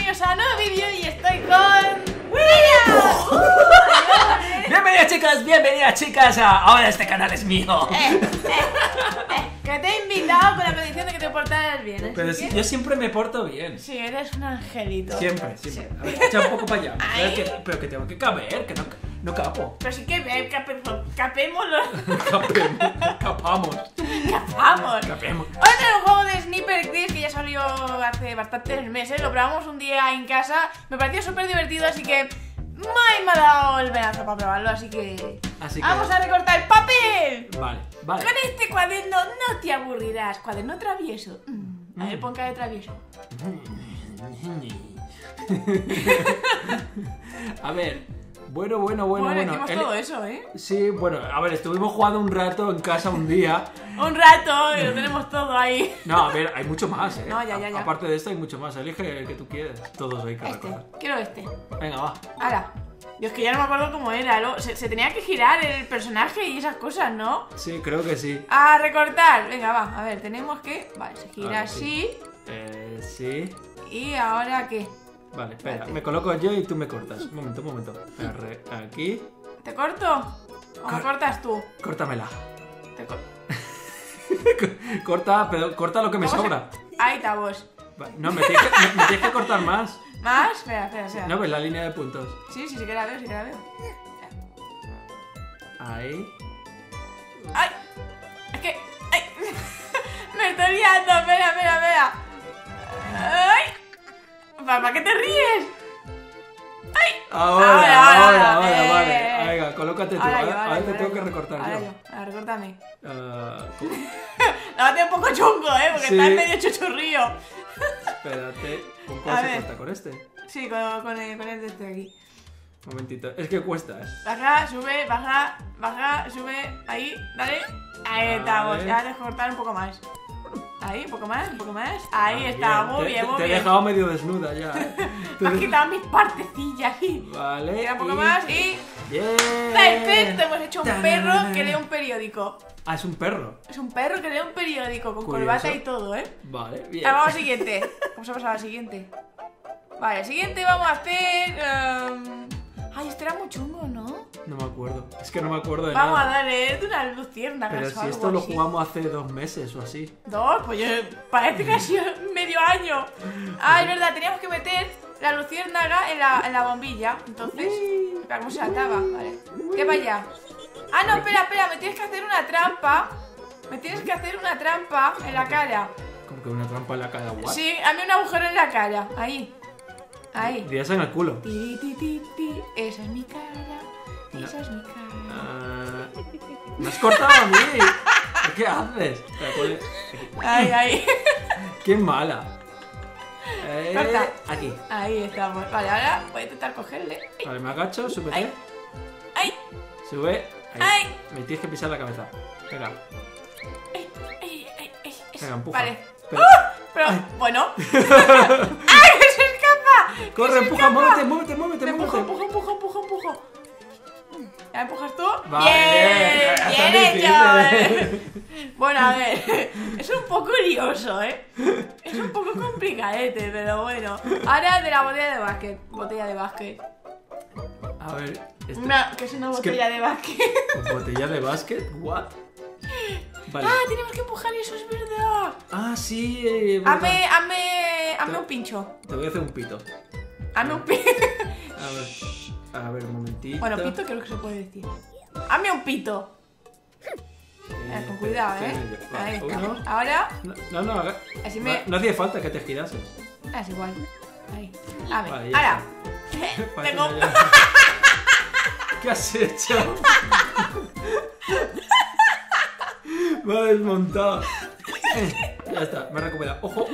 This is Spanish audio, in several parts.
bienvenidos a un nuevo vídeo y estoy con... ¡William! Bienvenidas chicas, ahora este canal es mío. Que te he invitado con la petición de que te portaras bien, ¿eh? Pero yo siempre me porto bien. Sí, eres un angelito. Siempre. Sí. A ver, echa un poco para allá. Ay. Pero que tengo que caber, que no capo. Pero sí que capémoslo. Capamos. Capemos. Hoy tenemos un juego de Sniper Grills que ya salió hace bastantes meses. Lo probamos un día en casa. Me pareció súper divertido, así que me ha dado el venazo para probarlo. Así que vamos a recortar el papel. Vale. Con este cuaderno no te aburrirás. Cuaderno travieso. A ver, pon cara de travieso. A ver. Bueno. Hicimos todo eso, ¿eh? Sí, bueno, a ver, estuvimos jugando un rato en casa un día. Un rato y lo tenemos todo ahí. No, a ver, hay mucho más, ¿eh? No, ya. Aparte de esto hay mucho más. Elige el que tú quieres. Todos hay que recordar. Quiero este. Venga, va. Ahora. Yo es que ya no me acuerdo cómo era. Se tenía que girar el personaje y esas cosas, ¿no? Sí, creo que sí. A recortar. Venga, va. A ver, tenemos que... Vale, se gira así. Sí. ¿Y ahora qué? Vale, espera, Espérate. me coloco yo y tú me cortas. Un momento. Aquí. ¿Te corto? ¿O me cortas tú? Córtamela. Te Corta, pero corta lo que me sobra. Ahí está vos. No, me tienes que cortar más. ¿Más? Espera. No ves la línea de puntos. Sí que la veo, Ahí. ¡Ay! Es que... ¡Ay! Me estoy liando. Espera. ¡Ay! ¿Para qué te ríes? ¡Ay! Ahora, vale. Venga, colócate tú. Ahora te tengo que recortar yo. Ahora, recórtame. ¿Cómo? Lávate un poco chungo, porque Sí. está en medio chuchurrío. Espérate. ¿Con A cuál se ver. corta? ¿Con este? Sí, con el de este de aquí. Un momentito. Es que cuesta, ¿eh? Baja, sube. Ahí, dale. Ahí estamos. Vale. Ya tienes que cortar un poco más. Ahí, un poco más. Ahí está, muy bien. Te he dejado medio desnuda ya, ¿eh? Me has quitado mis partecillas ahí. Vale. Tira un poco más y... ¡Bien! ¡Perfecto! Hemos hecho un perro que lee un periódico. Ah, es un perro. Es un perro que lee un periódico con Curioso. corbata y todo, ¿eh? Vale, bien. Vamos al siguiente. Vamos a pasar al siguiente. Vale, el siguiente vamos a hacer... Ay, este era muy chungo, ¿no? No me acuerdo. Es que no me acuerdo de Vamos nada. a darle de una luciérnaga. Pero si esto lo jugamos hace 2 meses o así. No, pues parece que ha sido medio año. Ah, es verdad, teníamos que meter la luciérnaga en la bombilla. Entonces, espera, ¿cómo se ataba? Vale. ¿Qué vaya? Ah, no, espera, me tienes que hacer una trampa. En la cara. Como que una trampa en la cara, guay. Sí, hazme un agujero en la cara. Ahí. Dirías en el culo. Ti. Esa es mi cara. No. Esa es mi cara. Me has cortado a mí. ¿Qué haces? Espera, ponle aquí. Ahí. Qué mala. Corta. Aquí. Ahí estamos. Vale, ahora voy a intentar cogerle. Vale, me agacho, súbete. Ay. Sube. Ahí. Ay. Me tienes que pisar la cabeza. Venga. Venga, empuja. Vale. Pero- Pero, bueno. ¡Ay, que se escapa! Corre, empuja, muévete. Empujo. ¿Ya empujas tú? Vale, Bien está hecho. Bueno, a ver. Es un poco lioso, ¿eh? Es un poco complicadete, pero bueno. Ahora de la botella de básquet. A ver. ¿Qué es una botella de básquet? ¿Botella de básquet? ¿What? Vale. Ah, tenemos que empujar eso, es verdad. Ah, sí. Verdad. Hazme un pincho. Te voy a hacer un pito. Hazme un pincho. A ver, un momentito. Bueno, pito creo que se puede decir. Hazme un pito. Con cuidado, ¿eh? Ahí está. Uno. Ahora, No, así me... no hacía falta que te girases. Es igual. Ahí. A ver, Vale, ya ahora. Parece Tengo... una llave. ¿Qué has hecho? Me ha desmontado. Ya está, me he recuperado. ¡Ojo!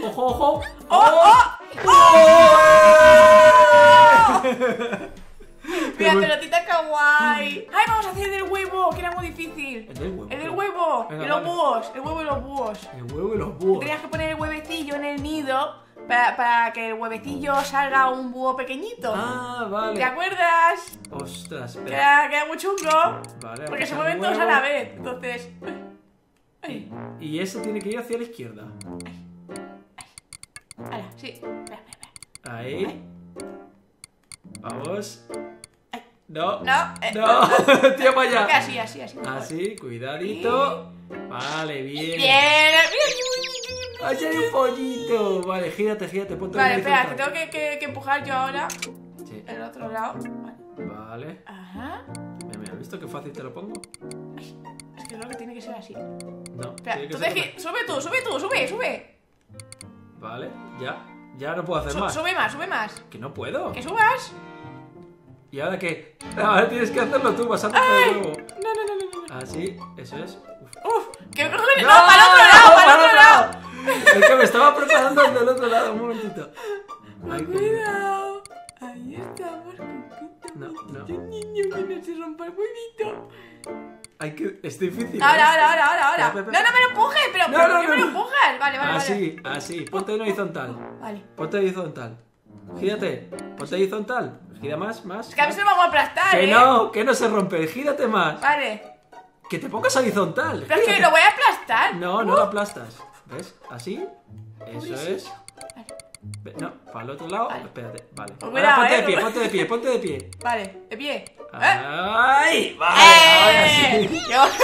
Mira, pelotita kawaii. Ay, vamos a hacer del huevo, que era muy difícil. ¿El del huevo? El del huevo. Venga, Y los vale. búhos. El huevo y los búhos. El huevo y los búhos. Tenías que poner el huevecillo en el nido para que el huevecillo salga un búho pequeñito. Ah, vale. ¿Te acuerdas? Ostras, espera. Queda muy chungo. Vale, Porque se el mueven todos a huevo. la vez. Entonces. Ay. Y ese tiene que ir hacia la izquierda. Ahora, sí. Espera. Ahí. Vamos. No. No. No. Tío, para allá. Así. Así, cuidadito. Vale, bien. Bien. Ahí hay un pollito. Vale, gírate, ponte Vale, en espera, que horizontal. tengo que empujar yo ahora. Sí. El otro lado. Vale. Ajá. Mira, ¿has visto qué fácil te lo pongo? Es que creo que tiene que ser así. No. Espera, tiene que tú ser sube. Vale, ya no puedo hacer más. Sube más. Que no puedo. Que subas. ¿Y ahora qué? Ahora tienes que hacerlo tú, vas a hacer Ay. de nuevo. No. Así, eso es. Uf, que cojones. No, para el otro lado. Es que me estaba preparando el del otro lado, un momentito. Ay, Cuidado. Ahí estamos. No. Niño, que no se rompa el huevito. Ay, que es difícil. Ahora. Espera. No me lo empujes, pero No, ¿por no, qué me lo no. empujas? Vale. Así. Ponte en horizontal. Vale. Ponte horizontal. Gírate. Ponte horizontal. Gira más. Es que a veces lo vamos a aplastar, Que no se rompe. Gírate más. Vale. Que te pongas horizontal. Pero es que lo voy a aplastar. No lo aplastas. ¿Ves? Así. Eso es. No, para el otro lado. Vale. Espérate, vale. Pues Ahora cuidado, ponte de pie. Vale, de pie. ¡Ay! Vale, ahora sí.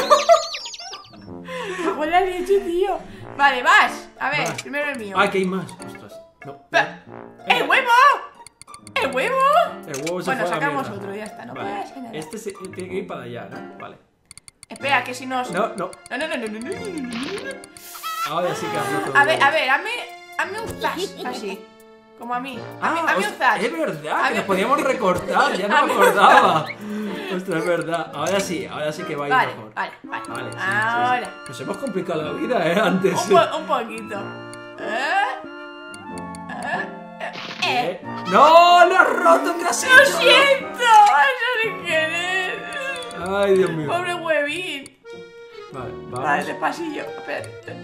Con la leche, tío. Vale, vas. A ver, Vas. primero el mío. ¡Ay, que hay más! ¡Ostras! No. ¡El huevo! El huevo se Bueno, fue a la sacamos mierda. otro, ya está. No Vale. puede ser nada. Este tiene que ir para allá, ¿no? Vale. Espera, que si nos. No. No. Ahora sí que has roto. A ver, hazme un flash así. Como a mí. Hazme un flash. Es verdad, A que ver. nos podíamos recortar, ya no me acordaba. Ostras, es verdad. Ahora sí que va a ir Vale, mejor. vale. Sí. Ahora. Nos hemos complicado la vida, antes. Un poquito. ¡No! ¡Lo has roto! ¿Qué has hecho? ¡Lo siento! ¡Eso sin querer! Ay, Dios mío. Pobre huevín. Vale, vamos. Vale, despacillo. Espérate.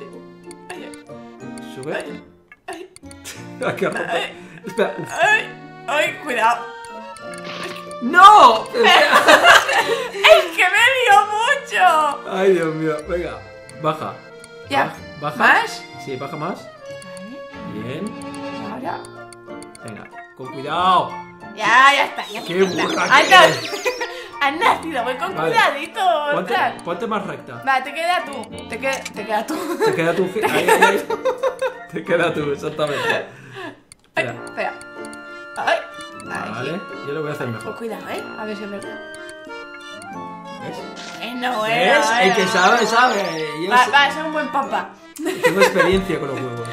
Sube. Ay. Ay, qué roto. Ay. Espera. Uf. Ay, cuidado. ¡No! ¡Es que me lío mucho! Ay, Dios mío. Venga, baja. Ya. Baja. ¿Más? Sí, baja más. Bien. Ahora. Venga, con cuidado. Ya está. ¡Qué burra Ay, que no. eres! Has nacido, voy con Vale. cuidadito. ostras. Ponte más recta. Vale, te queda tú. Te queda tú. Te queda tu... Ahí. Te queda tú, exactamente. Ay, Espera. espera. Ay. Ahí Vale, sí. yo lo voy a hacer Pues mejor. cuidado, a ver si es verdad. ¿Ves? Bueno. ¿Ves? El que sabe. Yo sé- Va a ser un buen papá. Tengo experiencia con los huevos.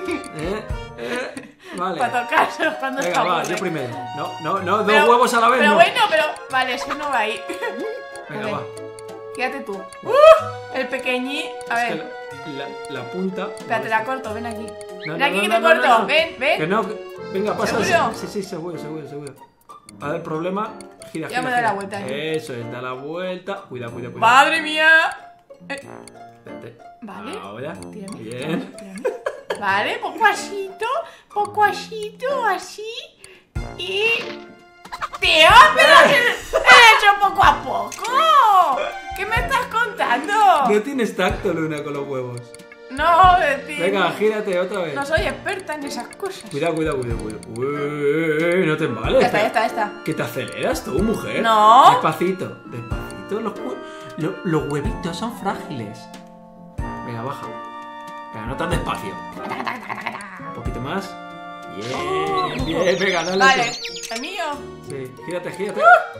Vale. Para tocárselos cuando Venga, está va, aburre. yo primero. No, dos Pero- huevos a la vez, Pero no. bueno, vale, eso no va ahí. Venga, A ver, va. quédate tú. El pequeñín. A Es ver, que la punta... espérate, la corto, ven aquí. No, Ven no, aquí no, que no, te no, corto. no, no. Ven. Que no, venga, pasa. ¿Seguro? Sí, seguro. A ver, problema. Gira. Ya me doy la vuelta aquí. Eso es, da la vuelta. Cuidado. ¡Madre mía! Espérate. Vale. Ahora. Tírame. Bien. Tírame. Vale, poco asito, así. Y... ¡Tío, pero he hecho poco a poco! ¿Qué me estás contando? No tienes tacto, Luna, con los huevos. No, decir... Venga, gírate otra vez. No soy experta en esas cosas. Cuidado. Uy, no te embales. Ya está. Que te aceleras tú, mujer. No. Despacito. Los huevitos son frágiles. Venga, baja. Pero no tan despacio. Un poquito más. Bien. Venga, dale. Vale, ¿el mío? Sí, gírate.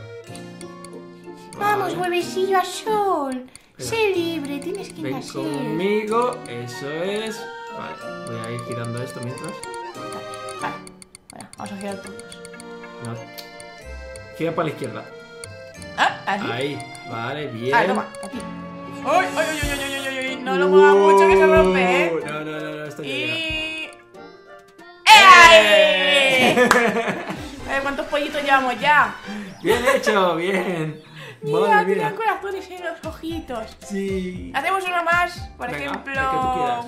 Vamos, Vale. huevecillo azul. Espera. Sé libre, tienes que Ven nacer. conmigo. Eso es. Vale, voy a ir girando esto mientras. Vale, bueno, vamos a girar todos. No. Gira para la izquierda. Ah, así. Ahí. Vale, bien. Ah, toma, a ti. ¡Ay! No lo muevas mucho que se rompe, ¿eh? No, esto ya llega. Y... ¡Ay! A ver, ¿cuántos pollitos llevamos ya? Bien hecho, bien. Mira, Madre tenían mía. corazones en los ojitos. Sí. Hacemos uno más, por Venga, ejemplo... el que tú quieras.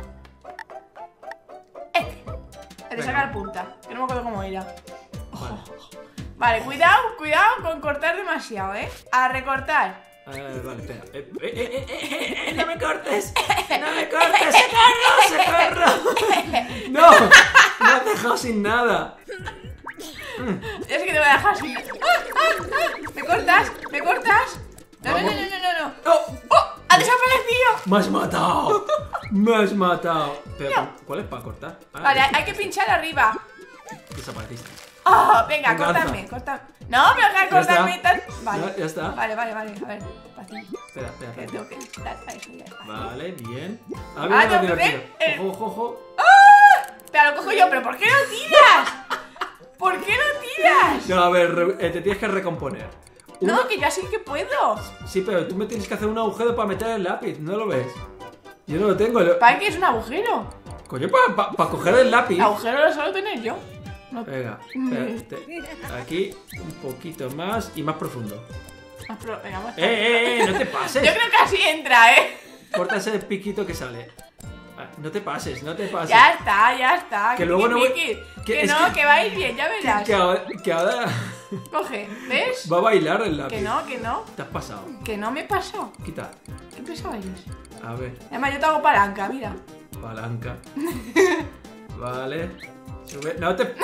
El de sacar punta, que no me acuerdo cómo era. Vale. Vale, cuidado con cortar demasiado, ¿eh? A recortar. Vale, espera. No me cortes. No me cortes. Socorro. No dejado sin nada. Yo sé que te voy a dejar sin... ¿Me cortas? ¿Me cortas? No, no, no, no, no, no. ¡Oh! ¡Ha desaparecido! ¡Me has matado! ¡Me has matado! Pero, No. ¿cuál es para cortar? Ah, Vale, hay que pinchar arriba. Desapareciste. ¡Oh! Venga, Venga, córtame, alza. córtame. No, pero deja de Ya está. cortarme tan... Vale. Ya está. Vale, vale, vale. A ver, fácil. Espera, espera, Que espera. tengo que dar a eso, ya está. Vale, bien. Ah, mira, tengo que divertido. hacer el- Ojo, ojo, ojo. Pero lo cojo yo, ¿pero por qué lo tiras? ¿Por qué lo tiras? No, a ver, te tienes que recomponer. No, que ya sí que puedo. Sí, pero tú me tienes que hacer un agujero para meter el lápiz, ¿no lo ves? Yo no lo tengo. ¿Para qué es un agujero? Coño, para coger el lápiz. Agujero lo suelo tener yo. No. Venga, espérate. Aquí un poquito más y más profundo. Venga, vamos. No te pases. Yo creo que así entra, ¿eh? Corta ese piquito que sale. Ah, no te pases, no te pases. Ya está, ya está. Que luego no voy- Que que es no, que- que va a ir bien, ya verás. Que ahora Coge, ¿ves? va a bailar el lápiz. Que no, que no. Te has pasado. Que no me pasó. Quita. ¿Qué pesado eres? A ver, Además, yo te hago palanca, mira. palanca. Vale. Sube. No te.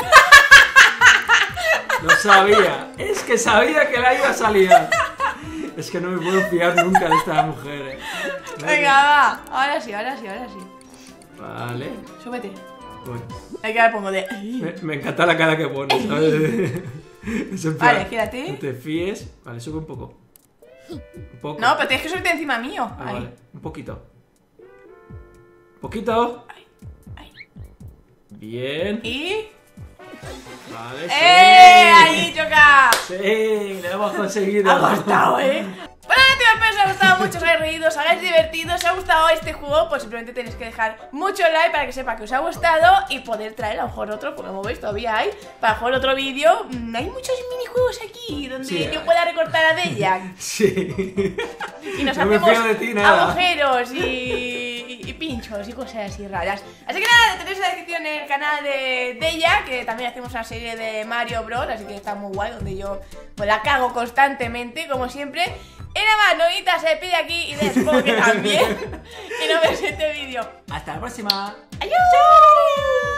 Lo sabía. Es que sabía que la iba a salir. Es que no me puedo fiar nunca de estas mujeres. Venga, va. Ahora sí, ahora sí, ahora sí. Vale. Súbete. Uy, Hay que le pongo de. me encanta la cara que pones, ¿sabes? Es en plan, Vale, quédate. No te fíes. Vale, sube un poco. Un poco. No, pero tienes que subirte encima mío. Ah, Ahí. vale. Un poquito. Un poquito. Ahí. Bien. Y. Vale, sí. ¡Ahí, choca! Sí, lo hemos conseguido. Ha costado, ¿eh? Bueno, tío, espero que os haya gustado mucho, os hayáis reído, os hayáis divertido, os ha gustado este juego, pues simplemente tenéis que dejar mucho like para que sepa que os ha gustado y poder traer a lo mejor otro, como veis todavía hay, para jugar otro vídeo. Hay muchos minijuegos aquí donde Sí, yo pueda recortar a Dejac Sí. y nos No me hacemos fío de ti nada. agujeros y pinchos y cosas así raras. Así que nada, tenéis en la descripción el canal de Dejac, que también hacemos una serie de Mario Bros, así que está muy guay, donde yo pues la cago constantemente, como siempre. Y nada más, Novita se despide aquí y de supongo que también. Y nos vemos en este vídeo. Hasta la próxima. ¡Adiós!